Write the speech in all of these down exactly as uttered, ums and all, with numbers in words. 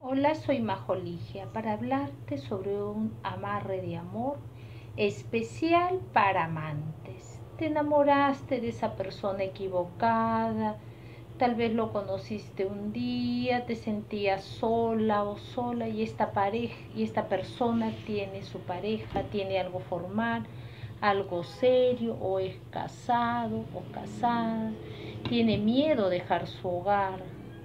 Hola, soy Majo Ligia para hablarte sobre un amarre de amor especial para amantes. Te enamoraste de esa persona equivocada, tal vez lo conociste un día, te sentías sola o sola y esta pareja y esta persona tiene su pareja, tiene algo formal, algo serio, o es casado o casada, tiene miedo de dejar su hogar,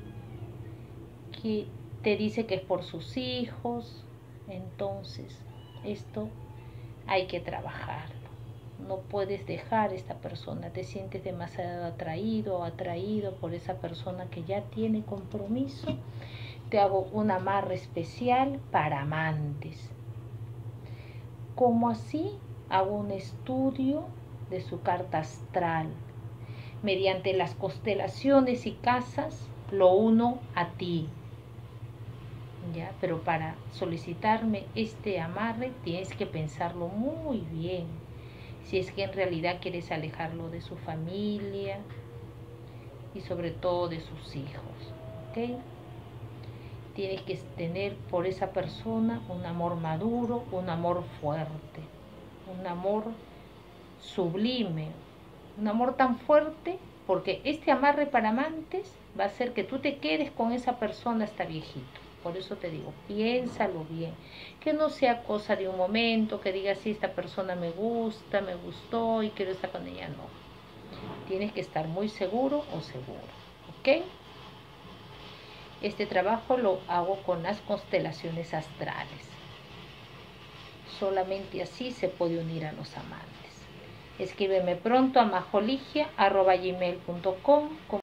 que te dice que es por sus hijos. Entonces esto hay que trabajarlo. No puedes dejar a esta persona, te sientes demasiado atraído o atraído por esa persona que ya tiene compromiso. Te hago un amarre especial para amantes. Como así, hago un estudio de su carta astral. Mediante las constelaciones y casas lo uno a ti. ¿Ya? Pero para solicitarme este amarre tienes que pensarlo muy bien. Si es que en realidad quieres alejarlo de su familia y sobre todo de sus hijos, ¿ok? Tienes que tener por esa persona un amor maduro, un amor fuerte, un amor sublime, un amor tan fuerte, porque este amarre para amantes va a hacer que tú te quedes con esa persona hasta viejito. Por eso te digo, piénsalo bien, que no sea cosa de un momento, que digas, sí, esta persona me gusta, me gustó y quiero estar con ella. No, tienes que estar muy seguro o seguro, ¿ok? Este trabajo lo hago con las constelaciones astrales. Solamente así se puede unir a los amantes. Escríbeme pronto a majoligia arroba gmail punto com.